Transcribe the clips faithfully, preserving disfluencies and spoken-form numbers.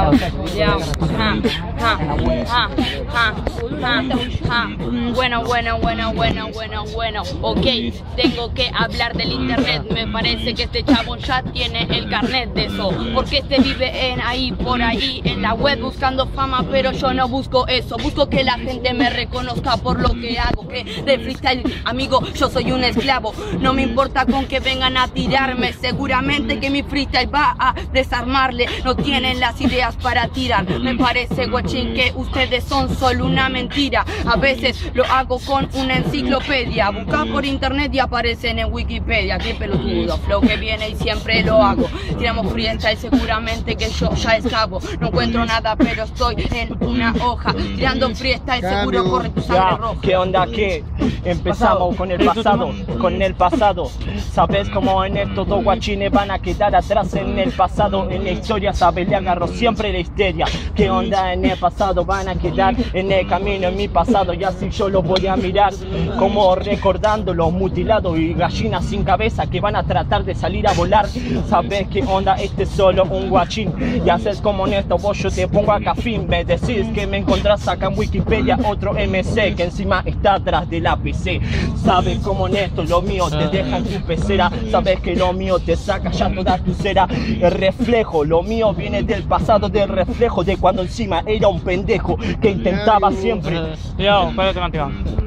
Ya, ya, ja, ja, ja, ja, ja, ja. Bueno, bueno, bueno, bueno, bueno, bueno. Ok, tengo que hablar del internet. Me parece que este chavo ya tiene el carnet de eso. Porque este vive en ahí, por ahí, en la web buscando fama, pero yo no busco eso. Busco que la gente me reconozca por lo que hago. Que de freestyle, amigo, yo soy un esclavo. No me importa con que vengan a tirarme. Seguramente que mi freestyle va a desarmarle. No tienen las ideas para tirar. Me parece, guachín, que ustedes son solo una mentira. A veces lo hago con una enciclopedia. Busca por internet y aparecen en Wikipedia. Qué pelotudo, flow que viene y siempre lo hago. Tiramos freestyle, seguramente que yo ya escabo. No encuentro nada, pero estoy en una hoja. Tirando freestyle, seguro corre tu sangre roja. ¿Qué onda? ¿Qué? Empezamos con el pasado, con el pasado. Sabes cómo en estos dos guachines van a quedar atrás en el pasado. En la historia, sabes, le agarro siempre la histeria. ¿Qué onda? En el pasado van a quedar en el camino, en mi pasado. Y así yo los voy a mirar, como recordando los mutilados y gallinas sin cabeza que van a tratar de salir a volar. Sabes qué onda, este es solo un guachín. Y haces como en esto, vos yo te pongo acá fin. Me decís que me encontrás acá en Wikipedia otro M C que encima está atrás de la P C. Sabes como en esto, lo mío te deja en tu pecera. Sabes que lo mío te saca ya toda tu cera. El reflejo, lo mío viene del pasado, del reflejo de cuando encima era un pendejo que intentaba siempre. Yo, espérate, Mateo.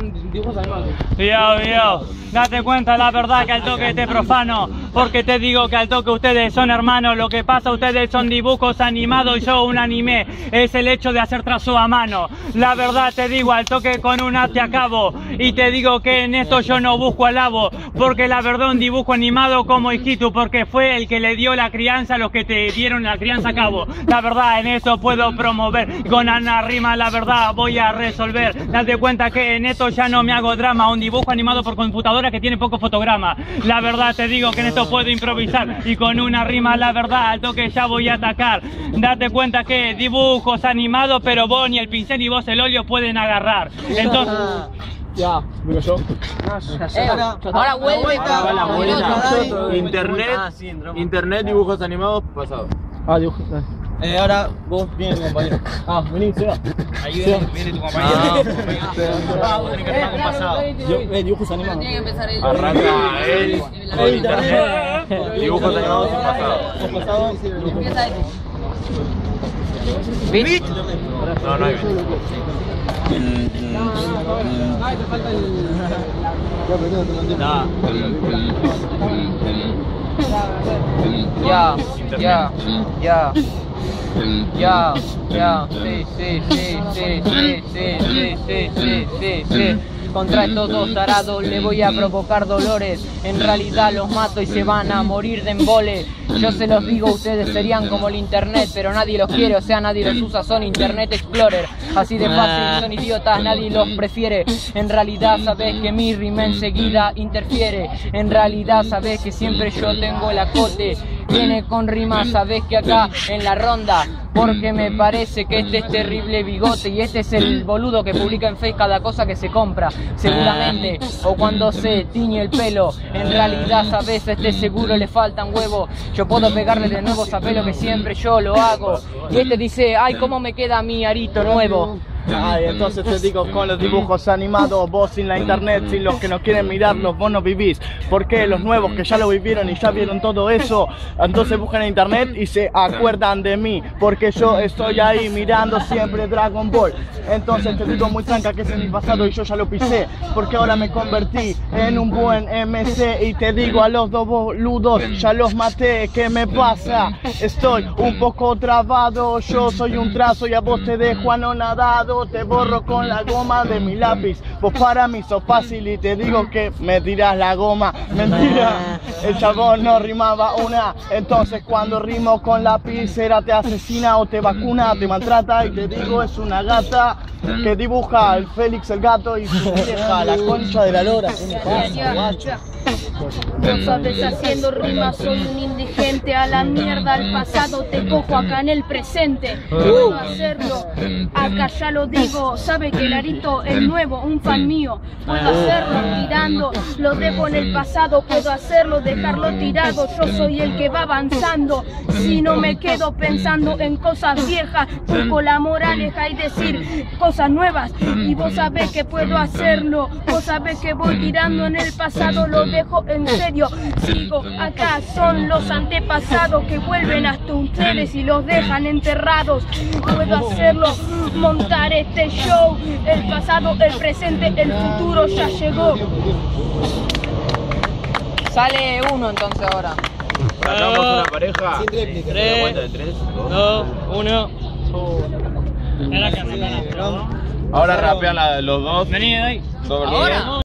Yo, yo, date cuenta la verdad que al toque te profano, porque te digo que al toque ustedes son hermanos. Lo que pasa, ustedes son dibujos animados, yo un anime, es el hecho de hacer trazo a mano. La verdad te digo, al toque con una te acabo, y te digo que en esto yo no busco alabo, porque la verdad un dibujo animado como Hijitu, porque fue el que le dio la crianza a los que te dieron la crianza a cabo. La verdad en esto puedo promover, con Ana Rima la verdad voy a resolver. Date cuenta que en esto ya no me hago drama, un dibujo animado por computadora que tiene poco fotograma. La verdad te digo que en esto puedo improvisar, y con una rima la verdad al toque ya voy a atacar. Date cuenta que dibujos animados, pero vos ni el pincel ni vos el óleo pueden agarrar. Entonces... Ya, digo yo. Eh, ahora vuelve. Ahora la vuelta. Internet, internet, dibujos animados, pasado. Ah, dibujos. Eh, ahora vos vienes, compañero. Ah, vení, Seba. Ahí viene, viene tu compañero. Ah, Vos tenés que arrancar con pasado. Yo, eh, dibujos animados. Tiene que empezar el... Arranca él con internet, dibujos animados, pasado. Empieza él. ¿Beat? No, no hay beat. Ya, ya, ya. Ya, ya, sí, sí, sí, sí, sí, sí, sí, sí, sí, sí, sí. Contra estos dos tarados le voy a provocar dolores. En realidad los mato y se van a morir de embole. Yo se los digo, ustedes serían como el internet, pero nadie los quiere, o sea nadie los usa, son Internet Explorer. Así de fácil, son idiotas, nadie los prefiere. En realidad sabes que mi rima enseguida interfiere. En realidad sabes que siempre yo tengo el acote. Viene con rimas, sabes que acá en la ronda, porque me parece que este es terrible bigote y este es el boludo que publica en Face cada cosa que se compra, seguramente, o cuando se tiñe el pelo. En realidad sabes, a este seguro le faltan huevos. Yo puedo pegarle de nuevo a pelo que siempre yo lo hago. Y este dice, ay, cómo me queda mi arito nuevo. Ay, entonces te digo, con los dibujos animados, vos sin la internet, sin los que no quieren mirarlos, vos no vivís. Porque los nuevos que ya lo vivieron y ya vieron todo eso, entonces buscan en internet y se acuerdan de mí, porque yo estoy ahí mirando siempre Dragon Ball. Entonces te digo muy tranca que ese es mi pasado y yo ya lo pisé, porque ahora me convertí en un buen M C. Y te digo a los dos boludos, ya los maté, ¿qué me pasa? Estoy un poco trabado, yo soy un trazo y a vos te dejo anonadado. Te borro con la goma de mi lápiz. Vos para mí sos fácil y te digo que me tirás la goma. Mentira, el chabón no rimaba una. Entonces cuando rimo con lapicera te asesina o te vacuna, te maltrata. Y te digo es una gata que dibuja el Félix el gato y su vieja, la concha de la lora. ¿Qué me pasa, guacho? No sabes haciendo rimas, soy un indigente. A la mierda el pasado, te cojo acá en el presente. Puedo hacerlo, acá ya lo digo. Sabe que Larito es nuevo, un fan mío. Puedo hacerlo tirando, lo dejo en el pasado. Puedo hacerlo, dejarlo tirado. Yo soy el que va avanzando. Si no me quedo pensando en cosas viejas, busco la moraleja y decir cosas nuevas. Y vos sabés que puedo hacerlo, vos sabés que voy tirando en el pasado, lo dejo en serio. Sigo acá, son los antepasados que vuelven hasta ustedes y los dejan enterrados. Puedo hacerlo, montar este show. El pasado, el presente, el futuro ya llegó. Sale uno entonces ahora. Sacamos una pareja. Tres, tres, dos, uno. Era que me ganaste, ¿no? Ahora rapean la- los dos. Vení de ahí. Dos Ahora.